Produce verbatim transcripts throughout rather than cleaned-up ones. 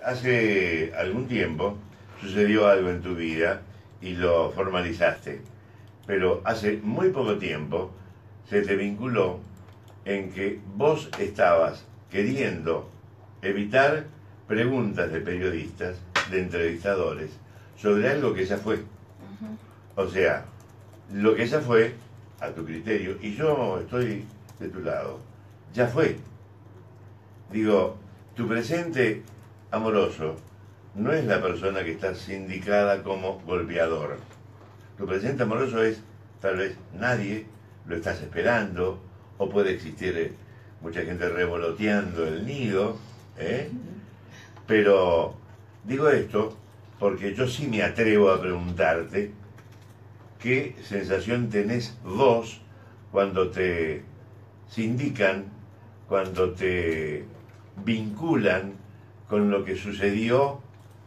hace algún tiempo sucedió algo en tu vida y lo formalizaste, pero hace muy poco tiempo se te vinculó en que vos estabas queriendo evitar preguntas de periodistas, de entrevistadores, sobre algo que ya fue. Uh-huh. O sea, lo que ya fue, a tu criterio, y yo estoy de tu lado, ya fue. Digo, tu presente amoroso no es la persona que está sindicada como golpeador. Tu presente amoroso es, tal vez, nadie, lo estás esperando, o puede existir eh, mucha gente revoloteando el nido, ¿eh? Pero digo esto porque yo sí me atrevo a preguntarte qué sensación tenés vos cuando te sindican, cuando te vinculan con lo que sucedió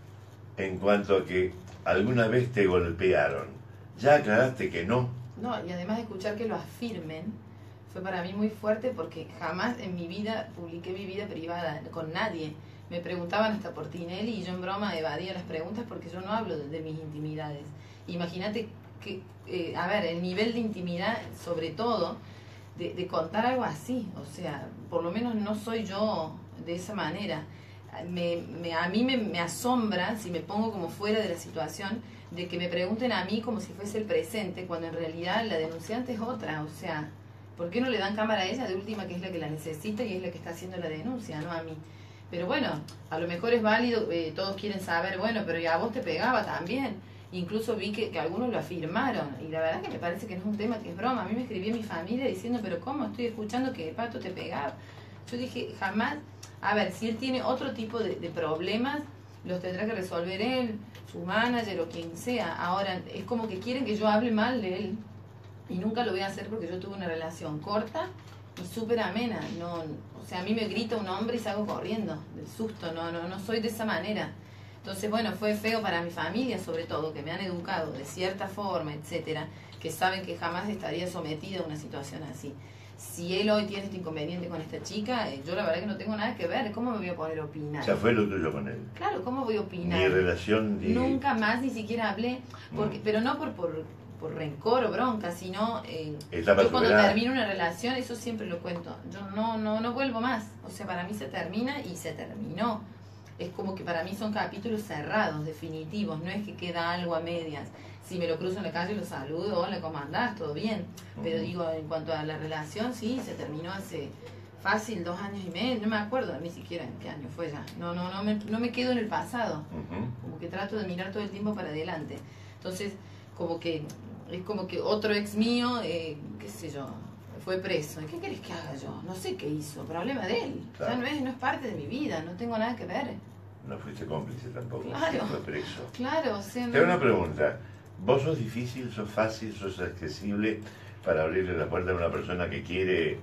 en cuanto a que alguna vez te golpearon. Ya aclaraste que no. No, y además de escuchar que lo afirmen, fue para mí muy fuerte porque jamás en mi vida publiqué mi vida privada con nadie. Me preguntaban hasta por Tinelli y yo en broma evadía las preguntas porque yo no hablo de, de mis intimidades. Imagínate que, eh, a ver, el nivel de intimidad, sobre todo, de, de contar algo así. O sea, por lo menos no soy yo de esa manera. Me, me, a mí me, me asombra, si me pongo como fuera de la situación, de que me pregunten a mí como si fuese el presente, cuando en realidad la denunciante es otra. O sea, ¿por qué no le dan cámara a ella de última, que es la que la necesita y es la que está haciendo la denuncia, no a mí? Pero bueno, a lo mejor es válido, eh, todos quieren saber, bueno, pero ya a vos te pegaba también. Incluso vi que, que algunos lo afirmaron, y la verdad que me parece que no es un tema, que es broma. A mí me escribió mi familia diciendo, pero ¿cómo? Estoy escuchando que Pato te pegaba. Yo dije, jamás. A ver, si él tiene otro tipo de, de problemas, los tendrá que resolver él, su manager o quien sea. Ahora, es como que quieren que yo hable mal de él, y nunca lo voy a hacer porque yo tuve una relación corta y súper amena. No, o sea, a mí me grita un hombre y salgo corriendo del susto. No, no, no soy de esa manera. Entonces, bueno, fue feo para mi familia, sobre todo, que me han educado de cierta forma, etcétera, que saben que jamás estaría sometida a una situación así. Si él hoy tiene este inconveniente con esta chica, yo la verdad que no tengo nada que ver. ¿Cómo me voy a poder opinar? Ya fue lo tuyo con él. Claro, ¿cómo voy a opinar? Ni relación ni... Nunca más ni siquiera hablé, porque, mm. pero no por, por, por rencor o bronca, sino eh, yo cuando termino una relación, eso siempre lo cuento, yo no, no, no vuelvo más. O sea, para mí se termina y se terminó. Es como que para mí son capítulos cerrados, definitivos, no es que queda algo a medias. Si me lo cruzo en la calle lo saludo, hola, ¿cómo andás? ¿Todo bien? Pero digo, en cuanto a la relación, sí, se terminó hace fácil dos años y medio, no me acuerdo ni siquiera en qué año fue ya. No, no, no me, no me quedo en el pasado, como que trato de mirar todo el tiempo para adelante. Entonces, como que es como que otro ex mío, eh, qué sé yo, fue preso. ¿Qué querés que haga yo? No sé qué hizo, problema de él. Claro. Ya no es, no es parte de mi vida, no tengo nada que ver. No fuiste cómplice tampoco. Claro. Fue preso. Claro, o sea, no... Te hago una pregunta. ¿Vos sos difícil, sos fácil, sos accesible para abrirle la puerta a una persona que quiere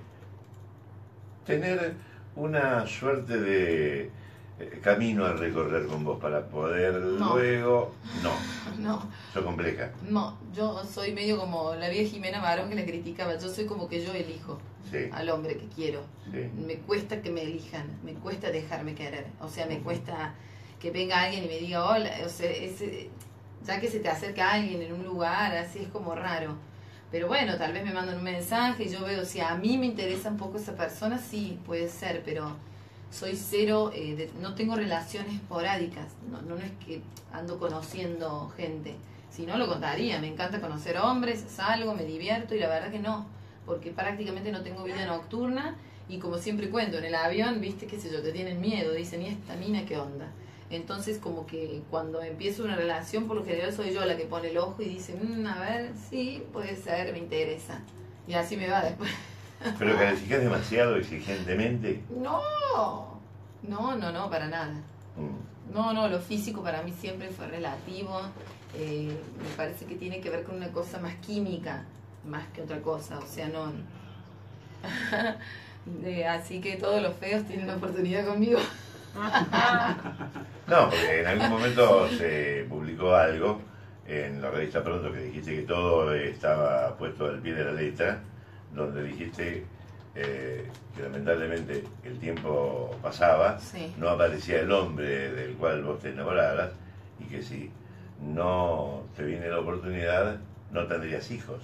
tener una suerte de eh, camino a recorrer con vos para poder no. luego... No. No. ¿Sos compleja? No, yo soy medio como la vieja Jimena Barón que la criticaba. Yo soy como que yo elijo sí. al hombre que quiero. Sí. Me cuesta que me elijan, me cuesta dejarme querer. O sea, me uh-huh. cuesta que venga alguien y me diga hola. O sea, ese... ya que se te acerca alguien en un lugar, así es como raro. Pero bueno, tal vez me mandan un mensaje y yo veo, si a mí me interesa un poco esa persona, sí, puede ser, pero soy cero, eh, de, no tengo relaciones esporádicas, no, no, no es que ando conociendo gente, si no lo contaría, me encanta conocer hombres, salgo, me divierto y la verdad que no, porque prácticamente no tengo vida nocturna y como siempre cuento, en el avión, viste, qué sé yo, te tienen miedo, dicen, ¿y esta mina qué onda? Entonces como que cuando empiezo una relación por lo general soy yo la que pone el ojo y dice, mmm, a ver, sí, puede ser, me interesa. Y así me va después. ¿Pero calificás demasiado exigentemente? No, no, no, no, para nada. Mm. No, no, lo físico para mí siempre fue relativo. Eh, me parece que tiene que ver con una cosa más química, más que otra cosa. O sea, no... eh, así que todos los feos tienen una oportunidad conmigo. No, porque en algún momento se publicó algo en la revista Pronto que dijiste que todo estaba puesto al pie de la letra, donde dijiste eh, que lamentablemente el tiempo pasaba, Sí. no aparecía el hombre del cual vos te enamoraras, y que si no te viene la oportunidad, no tendrías hijos.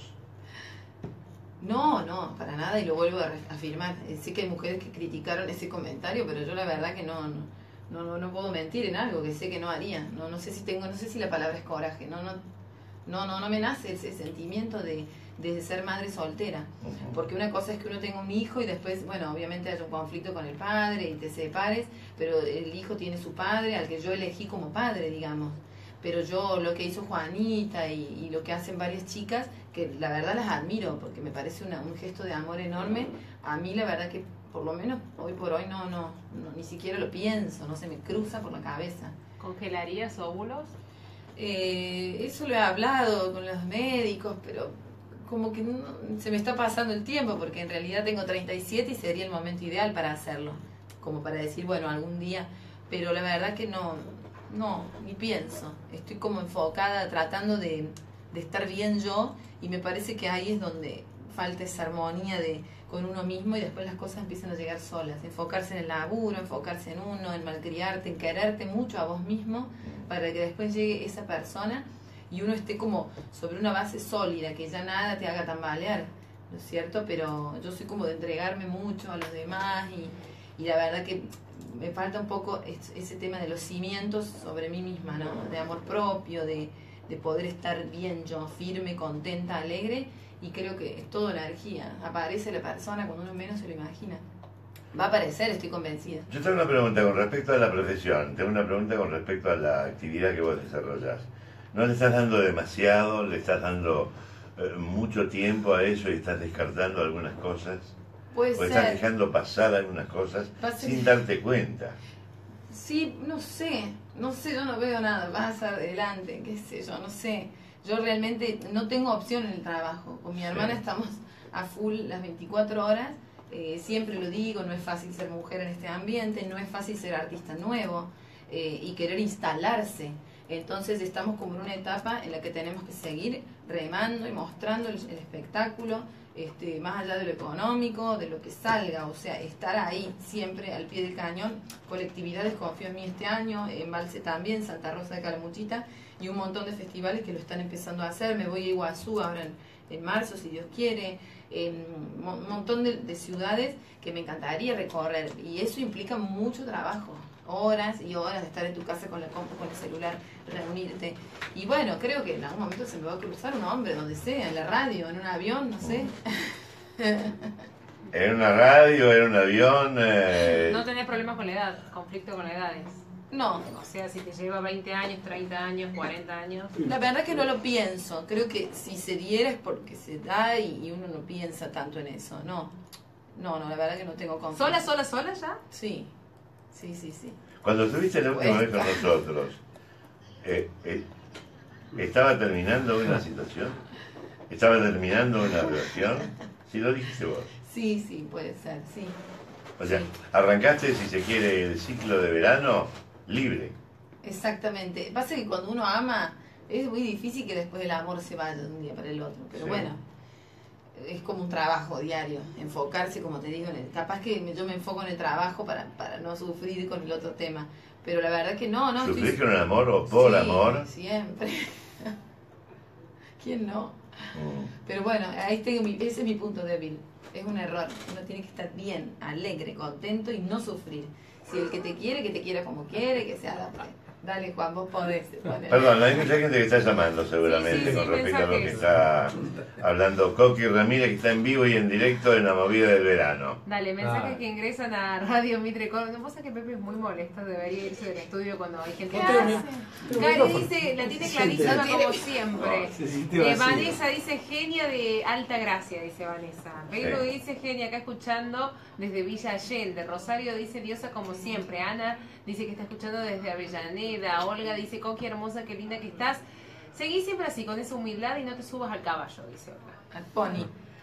No, no, para nada, y lo vuelvo a afirmar. Eh, Sé que hay mujeres que criticaron ese comentario, pero yo la verdad que no, no, no, no, no puedo mentir en algo que sé que no haría. No, no sé si tengo, no sé si la palabra es coraje, no, no, no, no, no me nace ese sentimiento de, de ser madre soltera. Ujú. Porque una cosa es que uno tenga un hijo y después, bueno, obviamente hay un conflicto con el padre y te separes, pero el hijo tiene su padre al que yo elegí como padre, digamos. Pero yo, lo que hizo Juanita y, y lo que hacen varias chicas, que la verdad las admiro, porque me parece una, un gesto de amor enorme, a mí la verdad que por lo menos hoy por hoy no, no, no ni siquiera lo pienso, no se me cruza por la cabeza. ¿Congelarías óvulos? Eh, eso lo he hablado con los médicos, pero como que no, se me está pasando el tiempo, porque en realidad tengo treinta y siete y sería el momento ideal para hacerlo, como para decir, bueno, algún día, pero la verdad que no, no, ni pienso, estoy como enfocada tratando de, de estar bien yo, y me parece que ahí es donde falta esa armonía de con uno mismo, y después las cosas empiezan a llegar solas, enfocarse en el laburo, enfocarse en uno, en malcriarte, en quererte mucho a vos mismo, para que después llegue esa persona y uno esté como sobre una base sólida, que ya nada te haga tambalear, ¿no es cierto? Pero yo soy como de entregarme mucho a los demás, y, y la verdad que me falta un poco es- ese tema de los cimientos sobre mí misma, ¿no? De amor propio, de, de poder estar bien yo, firme, contenta, alegre, y creo que es toda energía. Aparece la persona cuando uno menos se lo imagina. Va a aparecer, estoy convencida. Yo tengo una pregunta con respecto a la profesión, tengo una pregunta con respecto a la actividad que vos desarrollás. ¿No le estás dando demasiado, le estás dando eh, mucho tiempo a eso y estás descartando algunas cosas? Puede ¿O estás ser. dejando pasar algunas cosas Pase- sin darte cuenta? Sí, no sé, no sé, yo no veo nada más adelante, qué sé yo, no sé. Yo realmente no tengo opción en el trabajo. Con mi hermana Sí. estamos a full las veinticuatro horas. Eh, siempre lo digo, no es fácil ser mujer en este ambiente, no es fácil ser artista nuevo eh, y querer instalarse. Entonces estamos como en una etapa en la que tenemos que seguir remando y mostrando el, el espectáculo, este, más allá de lo económico, de lo que salga, o sea, estar ahí siempre al pie del cañón. Colectividades confío en mí este año, Embalse también, Santa Rosa de Calamuchita, y un montón de festivales que lo están empezando a hacer. Me voy a Iguazú ahora en, en marzo, si Dios quiere, en un montón de, de ciudades que me encantaría recorrer, y eso implica mucho trabajo, horas y horas de estar en tu casa con la compu, con el celular, reunirte. Y bueno, creo que en algún momento se me va a cruzar un hombre, donde sea, en la radio, en un avión, no sé. ¿En una radio, en un avión? Eh, No tenés problemas con la edad, conflicto con las edades. No, O sea, si te lleva veinte años, treinta años, cuarenta años. la verdad que no lo pienso. Creo que si se diera es porque se da, y, y uno no piensa tanto en eso. No, no, no, la verdad que no tengo conflicto. ¿Sola, sola, sola ya? Sí, sí, sí, sí. Cuando estuviste la última vez con Cuesta. nosotros, eh, eh, ¿estaba terminando una situación? ¿Estaba terminando una relación? Si lo dijiste vos. Sí, sí, puede ser, sí. O sea, Sí. arrancaste, si se quiere, el ciclo de verano libre. Exactamente. Pasa que cuando uno ama, es muy difícil que después el amor se vaya de un día para el otro. Pero Sí. bueno, es como un trabajo diario. Enfocarse, como te digo, en el, capaz que me- yo me enfoco en el trabajo para, para no sufrir con el otro tema. Pero la verdad que no, no. ¿Sufrir estoy- con el amor o por Sí, amor? Siempre. ¿Quién no? Mm. Pero bueno, ahí tengo mi, ese es mi punto débil. Es un error. Uno tiene que estar bien, alegre, contento y no sufrir. Si el que te quiere, que te quiera como quiere, que se adapte. Dale, Juan, vos podés. Poner. Perdón, hay mucha gente que está llamando seguramente Sí, sí, con sí, respecto a lo que mensajes. está hablando Coqui Ramírez, que está en vivo y en directo en la movida del verano. Dale, mensajes Ah. que ingresan a Radio Mitre. No pasa que Pepe es muy molesto, debería irse del estudio cuando hay gente. No que tengo hace. mi- tengo Cari micrófono. dice, la tiene Se clarísima siente. como siempre. Se sintió Eh, así. Vanessa dice genia de alta gracia, dice Vanessa. Pedro Sí. dice genia acá escuchando desde Villa Allende. Rosario dice diosa como siempre. Ana dice que está escuchando desde Avellaneda. Olga dice Coqui hermosa, qué linda que estás. Seguí siempre así, con esa humildad y no te subas al caballo, dice Olga. Al pony.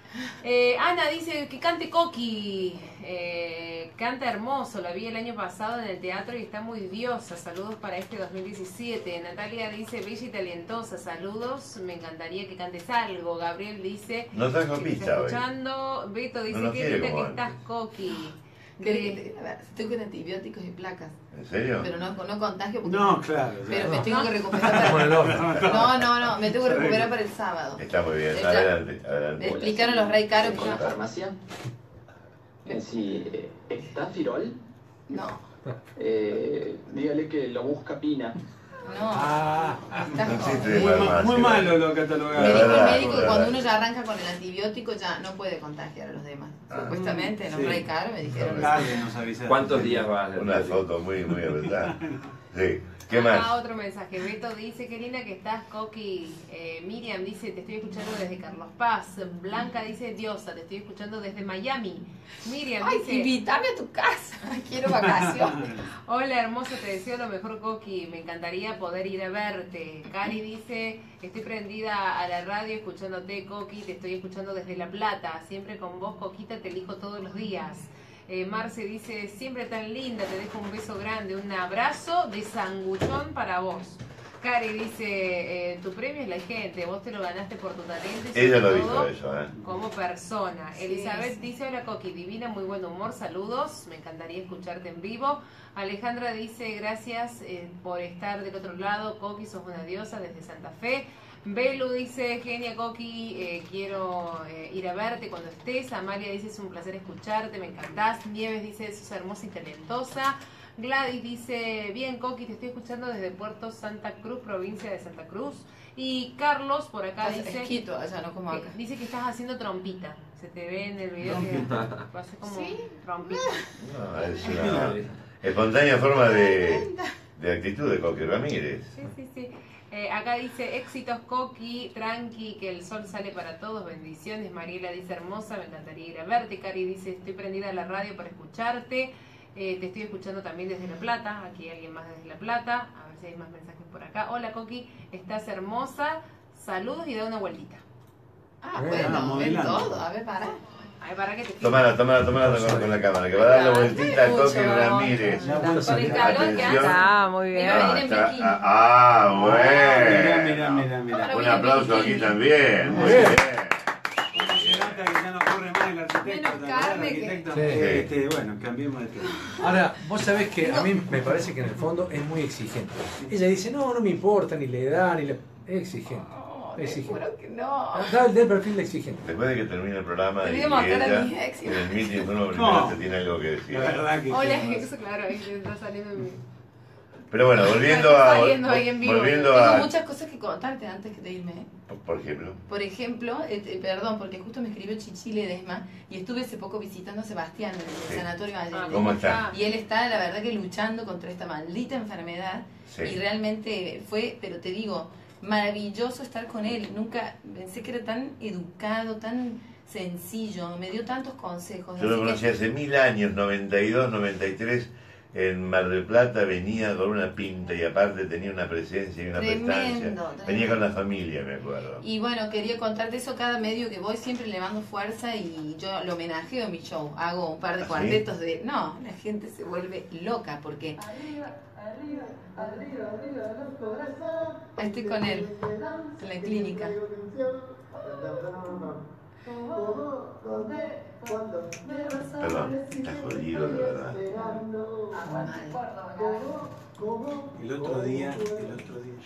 Eh, Ana dice que cante Coqui. Eh, canta hermoso, la vi el año pasado en el teatro y está muy diosa. Saludos para este dos mil diecisiete. Natalia dice bella y talentosa. Saludos, me encantaría que cantes algo. Gabriel dice no trajo que te pizza está hoy. escuchando. Beto dice No nos que quiere linda como que estás, antes. Coqui. ¿Querés De- que te- a ver, estoy con antibióticos y placas. ¿En serio? Pero no, no contagio porque. No, claro. Pero claro. me tengo que recuperar Con el para. horno. No, no, no, me tengo que recuperar para el sábado. Está muy bien, Ella- adelante, Me adelante. explicaron los rey caros que ¿En la yo. farmacia? Eh, Sí, eh, ¿está Firol? No, Eh, dígale que lo busca Pina. no. Ah, Estás No con- existe Muy, ma- farmacia. muy malo lo Me catalogado. dijo el verdad, médico que verdad. cuando uno ya arranca con el antibiótico ya no puede contagiar a los demás. Ah. Supuestamente en los Sí. rey caros me dijeron eso. Dale, nos avisaron. ¿Cuántos días va a hacer? Una foto muy, muy verdad. Sí. ¿Qué Acá más? otro mensaje. Beto dice, qué linda que estás, Coqui. Eh, Miriam dice, te estoy escuchando desde Carlos Paz. Blanca dice, diosa, te estoy escuchando desde Miami. Miriam Ay, dice, invítame a tu casa, quiero vacaciones. hola hermosa, te deseo lo mejor, Coqui. Me encantaría poder ir a verte. Cari dice, estoy prendida a la radio escuchándote, Coqui. Te estoy escuchando desde La Plata. Siempre con vos, Coquita, te elijo todos los días. Eh, Marce dice, siempre tan linda, te dejo un beso grande, un abrazo de sanguchón para vos. Cari dice, eh, tu premio es la gente, vos te lo ganaste por tu talento y sobre Ella lo todo dijo eso, ¿eh? como persona. Sí, Elizabeth sí. dice, hola Coqui, divina, muy buen humor, saludos, me encantaría escucharte en vivo. Alejandra dice, gracias eh, por estar del otro lado, Coqui, sos una diosa desde Santa Fe. Belu dice, genia Coqui, eh, quiero eh, ir a verte cuando estés. Amalia dice, es un placer escucharte, me encantás. Nieves dice, sos hermosa y talentosa. Gladys dice, bien Coqui, te estoy escuchando desde Puerto Santa Cruz, provincia de Santa Cruz. Y Carlos por acá Estás dice, esquito allá, no como que- acá. dice que estás haciendo trompita. Se te ve en el video Trompita. que hace como ¿Sí? trompita. No, es una espontánea forma de, de actitud de Coqui Ramírez. Sí, sí, sí. Eh, acá dice, éxitos Coqui, tranqui, que el sol sale para todos, bendiciones. Mariela dice, hermosa, me encantaría ir a verte. Cari dice, estoy prendida a la radio para escucharte. Eh, te estoy escuchando también desde La Plata. Aquí hay alguien más desde La Plata. A ver si hay más mensajes por acá. Hola Coqui, estás hermosa. Saludos y da una vueltita. Ah, Bueno, bueno, ven modelando. todo, a ver, para. A ver, para que te Tomala, tomala, tomala con, con la cámara, que va a dar la vueltita a Mucho, Coqui Ramírez. La bolsa Con el de- calor que hace. Ah, muy bien. Iba a venir en está- bikini. ah, ah, Mira, mira, bueno. mira, mira. Ahora Un voy en aplauso aquí bikini. también. Muy Bien. bien. Se nota que ya no corre más el arquitecto. Menos ¿te acordás carne del que- arquitecto? Sí. Este, bueno, cambiemos de tema. ahora, vos sabés que a mí me parece que en el fondo es muy exigente. Ella dice, no, no me importa, ni le da, ni le... Es exigente. No, Es te exigente. juro que no. Da el del perfil de exigente. Después de que termine el programa Te y voy a mostrar a ella mis ex. en el meeting uno primero No. te tiene algo que decir. La verdad que. Hola, que- eso, claro, ahí te está saliendo en mi... Pero bueno, volviendo Está a saliendo ahí en vivo. volviendo Tengo a muchas cosas que contarte antes de irme. ¿eh? por ejemplo, Por ejemplo, eh, eh, perdón, porque justo me escribió Chichi Ledesma y estuve hace poco visitando a Sebastián en el Sí. Sanatorio Ah, Allende. ¿Cómo está? Y él está, la verdad, que luchando contra esta maldita enfermedad. sí. Y realmente fue, pero te digo, maravilloso estar con él. Nunca pensé que era tan educado, tan sencillo, me dio tantos consejos. Yo lo así que- conocí hace mil años, noventa y dos, noventa y tres, en Mar del Plata, venía con una pinta y aparte tenía una presencia y una Tremendo, prestancia. tremendo. Venía con la familia, me acuerdo. Y bueno, quería contarte eso, cada medio que voy siempre le mando fuerza y yo lo homenajeo en mi show. Hago un par de ¿Ah, sí? cuartetos de... No, la gente se vuelve loca porque... Estoy con él, en la clínica. Perdón, está jodido, de verdad. El otro día, el otro día.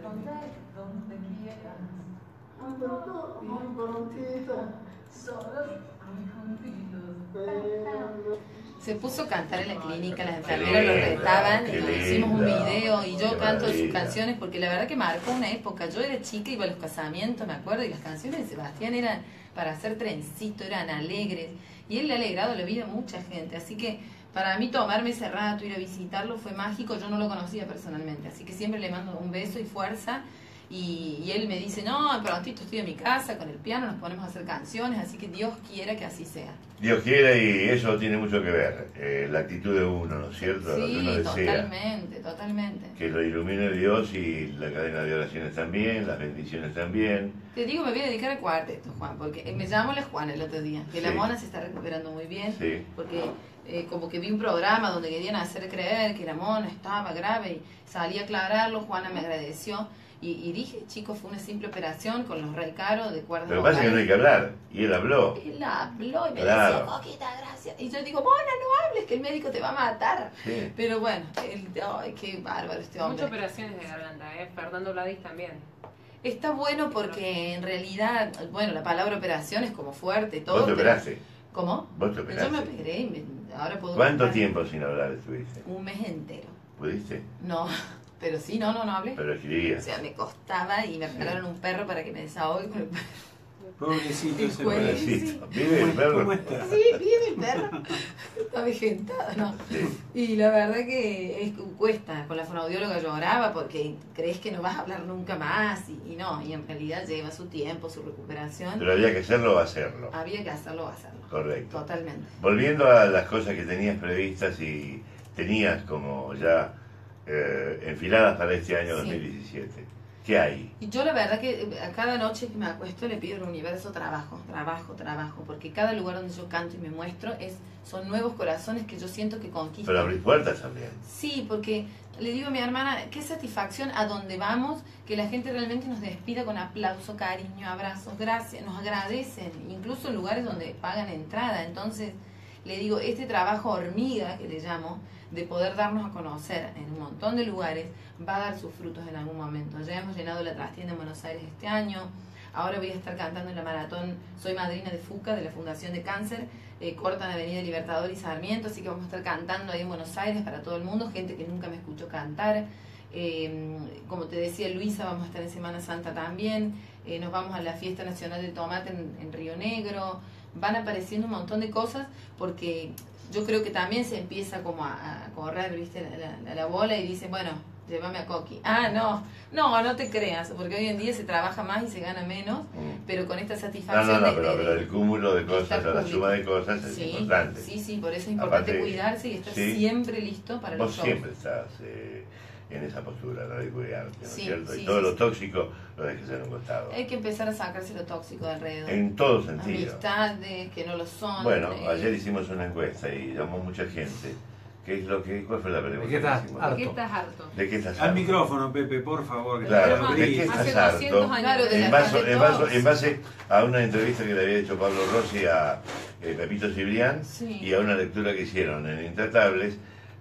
Se puso a cantar en la clínica, las enfermeras lo linda, retaban qué y hicimos un linda, video y yo qué canto sus maravilla. canciones porque la verdad que marcó una época. Yo era chica, iba a los casamientos, me acuerdo, y las canciones de Sebastián eran para hacer trencito, eran alegres y él le ha alegrado la vida a mucha gente. Así que para mí tomarme ese rato, ir a visitarlo fue mágico. Yo no lo conocía personalmente, así que siempre le mando un beso y fuerza. Y, y él me dice, no, prontito estoy en mi casa con el piano, nos ponemos a hacer canciones, así que Dios quiera que así sea. Dios quiera, y eso tiene mucho que ver, eh, la actitud de uno, ¿no es cierto? Lo que Sí, uno desea. totalmente, totalmente. Que lo ilumine Dios y la cadena de oraciones también, las bendiciones también. Te digo, me voy a dedicar al cuarteto, Juan, porque me llamó la Juana el otro día, que la Sí. mona se está recuperando muy bien, Sí. porque eh, como que vi un programa donde querían hacer creer que la mona estaba grave y salí a aclararlo, Juana me agradeció. Y, y dije, chicos, fue una simple operación con los rey caros de cuerdas Lo que pasa es que no hay que hablar, y él habló. Él habló y me Claro. decía, Coquita, gracias. Y yo digo, Mona, no hables, que el médico te va a matar. Sí. Pero bueno, él, ay, qué bárbaro este hombre. Muchas operaciones de garganta, ¿eh? Fernando Ladis también. Está bueno porque en realidad, bueno, la palabra operación es como fuerte, todo. ¿Vos te pero- operaste? ¿Cómo? ¿Vos te Yo me operaste? operé y me- ahora puedo... ¿Cuánto contar tiempo sin hablar estuviste? Un mes entero. ¿Pudiste? No, pero sí, no, no, no hablé. Pero escribía. O sea, me costaba y me regalaron un perro para que me desahogue con el perro. Pobrecito El ese juez. perro. Pobrecito. ¿Vive el ¿Cómo perro? está? Sí, viene el perro. Está vegetado, ¿no? Sí. Y la verdad que es, cuesta. Con la fonoaudióloga lloraba porque crees que no vas a hablar nunca más y, y no, y en realidad lleva su tiempo, su recuperación. Pero había que hacerlo o hacerlo. Había que hacerlo o hacerlo. Correcto. Totalmente. Volviendo a las cosas que tenías previstas y tenías como ya eh, enfiladas para este año Sí. dos mil diecisiete. ¿Qué hay? Y yo la verdad que a cada noche que me acuesto le pido al universo trabajo, trabajo, trabajo, porque cada lugar donde yo canto y me muestro es son nuevos corazones que yo siento que conquistan. Pero abrir puertas también. Sí, porque le digo a mi hermana, qué satisfacción a donde vamos, que la gente realmente nos despida con aplauso, cariño, abrazos, gracias, nos agradecen, incluso en lugares donde pagan entrada. Entonces, le digo, este trabajo hormiga, que le llamo, de poder darnos a conocer en un montón de lugares, va a dar sus frutos en algún momento. Ya hemos llenado la trastienda en Buenos Aires este año, ahora voy a estar cantando en la maratón, soy madrina de FUCA, de la Fundación de Cáncer, eh, cortan Avenida Libertador y Sarmiento, así que vamos a estar cantando ahí en Buenos Aires para todo el mundo, gente que nunca me escuchó cantar. Eh, como te decía Luisa, vamos a estar en Semana Santa también, eh, nos vamos a la Fiesta Nacional del Tomate en, en Río Negro, van apareciendo un montón de cosas porque yo creo que también se empieza como a, a correr, viste, la, la, la bola y dice, bueno, llévame a Coqui. Ah, no, no, no te creas, porque hoy en día se trabaja más y se gana menos, Mm. pero con esta No, satisfacción no, no, de- pero, de- pero el cúmulo de cosas, estar o la público. suma de cosas es Sí, importante. sí, sí, por eso es importante Aparte, cuidarse y estar sí. siempre listo para los Vos shows. siempre estás eh, en esa postura, la de cuidarte, ¿no es Sí, cierto? sí, y todo sí, lo sí. tóxico lo dejes en un costado. Hay que empezar a sacarse lo tóxico de alrededor. En todo sentido. Amistades que no lo son. Bueno, eh, ayer hicimos una encuesta y llamó mucha gente. ¿Qué es lo que, ¿Cuál fue la pregunta? ¿De qué estás que hicimos? harto? ¿De qué estás harto? ¿De qué estás Al harto? micrófono, Pepe, por favor. que Claro, está ¿de qué gris. Hace estás doscientos harto? años. Claro, de la En base, de en, base, todos. en base a una entrevista que le había hecho Pablo Rossi a eh, Pepito Cibrián Sí. y a una lectura que hicieron en Intratables,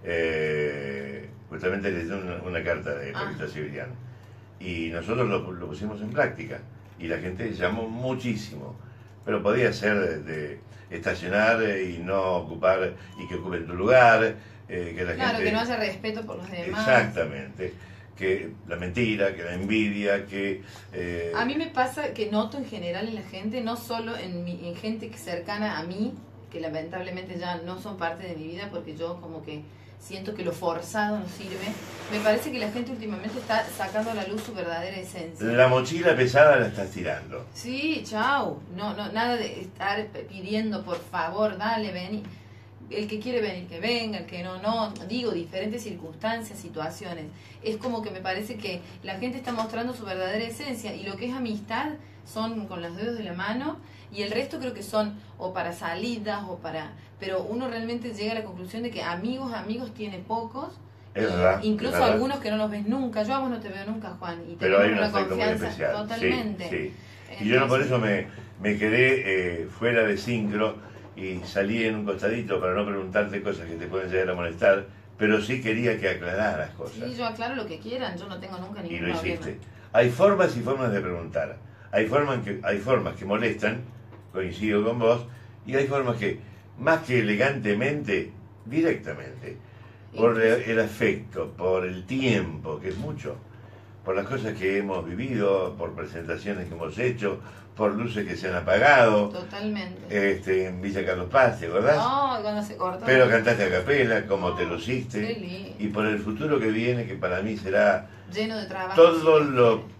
eh, justamente leyendo una, una carta de Ah. Pepito Cibrián. Y nosotros lo, lo pusimos en práctica y la gente llamó muchísimo. Pero podía ser de, de estacionar eh, y no ocupar, y que ocupen tu lugar, eh, que la Claro, gente... que no haya respeto por los demás. Exactamente. Que la mentira, que la envidia, que... eh, A mí me pasa que noto en general en la gente, no solo en, mi, en gente que cercana a mí, que lamentablemente ya no son parte de mi vida porque yo como que siento que lo forzado no sirve. Me parece que la gente últimamente está sacando a la luz su verdadera esencia. La mochila pesada la estás tirando. Sí, chau. No, no, nada de estar pidiendo, por favor, dale, vení. El que quiere venir, que venga, el que no, no. Digo, diferentes circunstancias, situaciones. Es como que me parece que la gente está mostrando su verdadera esencia y lo que es amistad son con los dedos de la mano y el resto creo que son o para salidas o para... Pero uno realmente llega a la conclusión de que amigos, amigos tiene pocos. Es y verdad, incluso es verdad. algunos que no los ves nunca. Yo a vos no te veo nunca, Juan. Y Pero hay un tenemos una afecto muy confianza especial. totalmente. Sí, sí. Y yo no por eso me, me quedé eh, fuera de sincro y salí en un costadito para no preguntarte cosas que te pueden llegar a molestar, pero sí quería que aclararas cosas. Sí, yo aclaro lo que quieran, yo no tengo nunca Y ningún lo problema. hiciste. Hay formas y formas de preguntar. Hay formas que, hay formas que molestan, coincido con vos, y hay formas que, más que elegantemente, directamente, por el, el afecto, por el tiempo, que es mucho, por las cosas que hemos vivido, por presentaciones que hemos hecho, por luces que se han apagado, Totalmente. este, en Villa Carlos Paz, ¿te acordás? No, cuando se cortó. Pero cantaste a capela, como te lo Qué hiciste, lindo. y por el futuro que viene, que para mí será Lleno de trabajo. todo lo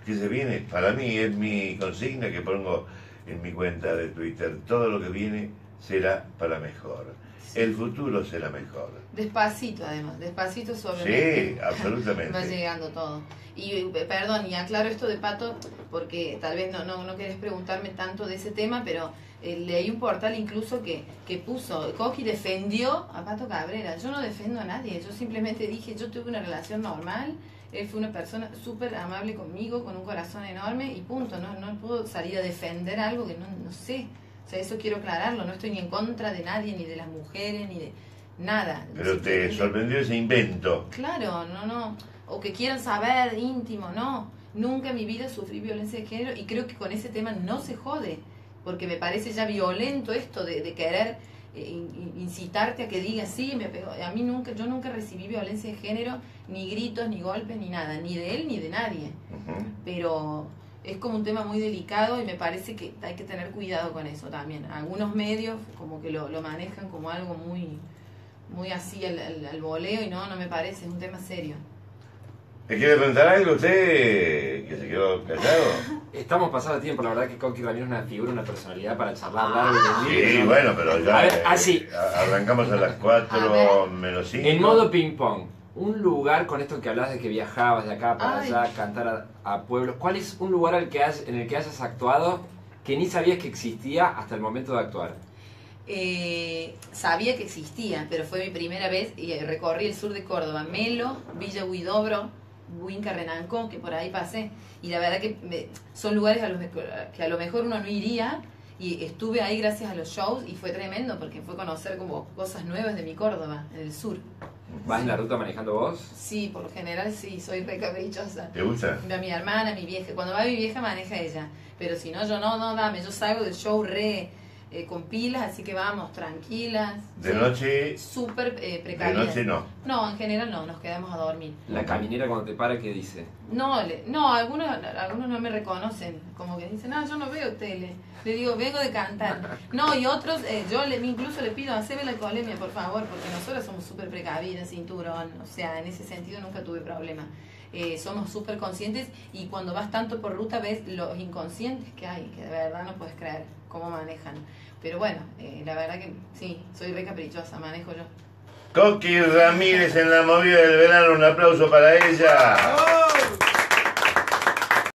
que se viene, para mí es mi consigna que pongo en mi cuenta de Twitter, todo lo que viene será para mejor. El futuro será mejor. Despacito, además, despacito suavemente. Sí, absolutamente. Va llegando todo. Y perdón, y aclaro esto de Pato, porque tal vez no, no, no querés preguntarme tanto de ese tema, pero eh, leí un portal incluso que, que puso, Coqui defendió a Pato Cabrera. Yo no defiendo a nadie, yo simplemente dije, yo tuve una relación normal, él fue una persona súper amable conmigo, con un corazón enorme, y punto. No, no puedo salir a defender algo que no, no sé. O sea, eso quiero aclararlo, no estoy ni en contra de nadie, ni de las mujeres, ni de nada. Pero te sorprendió ese invento. Claro, no, no. O que quieran saber íntimo, no. Nunca en mi vida sufrí violencia de género y creo que con ese tema no se jode, porque me parece ya violento esto de, de querer eh, incitarte a que digas, sí, me pegó. A mí nunca, yo nunca recibí violencia de género, ni gritos, ni golpes, ni nada, ni de él, ni de nadie. Uh-huh. Pero es como un tema muy delicado y me parece que hay que tener cuidado con eso también. Algunos medios como que lo, lo manejan como algo muy, muy así al, al, al voleo y no, no me parece, es un tema serio. ¿Le quiere preguntar algo usted que se quedó callado? Estamos pasando tiempo, la verdad que Coqui Ramírez es una figura, una personalidad para charlar largo y tendido. Sí, ¿no? bueno, pero ya a ver, eh, así. arrancamos a las cuatro menos cinco. En modo ping pong. Un lugar, con esto que hablas de que viajabas de acá para Ay. allá, cantar a, a pueblos, ¿cuál es un lugar al que has, en el que hayas actuado que ni sabías que existía hasta el momento de actuar? Eh, sabía que existía, pero fue mi primera vez y recorrí el sur de Córdoba, Melo, Villa Huidobro, Huinca Renancó, que por ahí pasé, y la verdad que me, son lugares a los que a lo mejor uno no iría, y estuve ahí gracias a los shows y fue tremendo porque fue conocer como cosas nuevas de mi Córdoba, en el sur. ¿Vas en la ruta manejando vos? Sí, por lo general sí, soy re caprichosa. ¿Te gusta? Mi hermana, mi vieja, cuando va mi vieja maneja ella, pero si no, yo no, no, dame, yo salgo del show re eh, con pilas, así que vamos, tranquilas. ¿De sí, noche? Súper eh, precavidas. ¿De noche no? No, en general no, nos quedamos a dormir. La caminera cuando te para, ¿qué dice? No, le, no, algunos, algunos no me reconocen, como que dicen, no, yo no veo tele. Le digo, vengo de cantar. No, y otros, eh, yo le, incluso le pido, haceme la alcoholemia, por favor, porque nosotros somos súper precavidas, cinturón, o sea, en ese sentido nunca tuve problema. Eh, somos súper conscientes y cuando vas tanto por ruta ves los inconscientes que hay, que de verdad no puedes creer cómo manejan. Pero bueno, eh, la verdad que sí, soy re caprichosa, manejo yo. Coqui Ramírez en la movida del verano, un aplauso para ella.